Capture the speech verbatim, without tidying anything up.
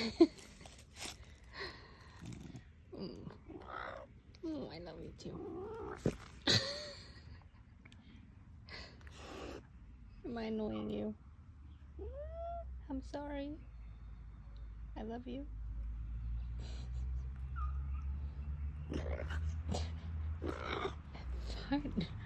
mm. Oh, I love you too. Am I annoying you? I'm sorry. I love you. Fine.